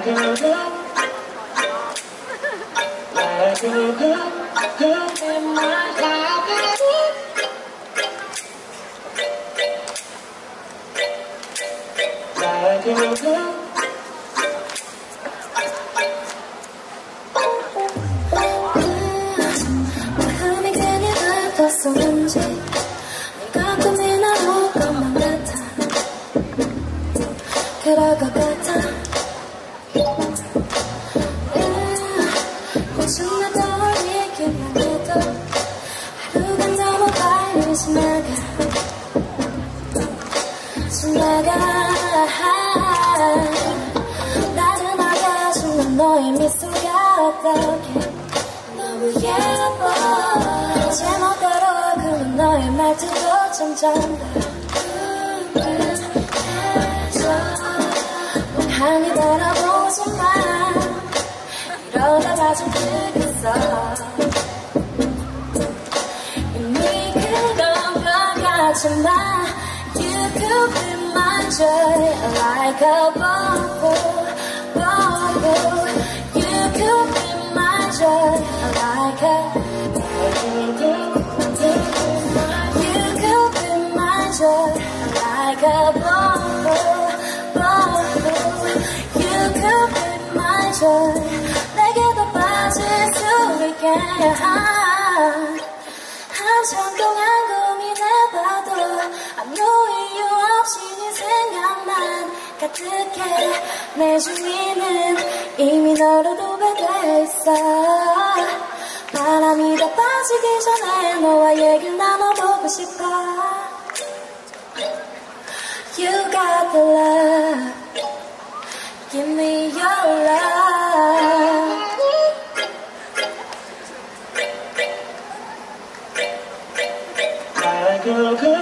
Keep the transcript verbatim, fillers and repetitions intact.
Like a hoop, like a hoop, hoop in my like a hoop, like a hoop. 마음이 괜히 아팠었는지 네가 고민하는 것만 같아. 그럴 것 같아. 혹시 나 떠올리기만 해도 하루가 너무 빨리 지나가 지나가. 나른하게 하시는 너의 미소가 어떡해 너무 예뻐. 제멋대로 그는 너의 말투도 점점 더 멍하니 바라보지만 이러다가 좀 들겠어. 이미 그런 것 같지만 You could be my joy like a bubble, bubble. You could be my joy like a You could be my joy like a bubble, bubble. You could be my joy. 내게도 빠질 수 있게. 한참 동안 고민해봐도 아무 이유 없이 네 생각만 가득해. 내 주위는 이미 너로 도배돼 있어. 바람이 다 빠지기 전에 너와 얘기를 나눠보고 싶어. You got the love, give me your love. Like a hoop.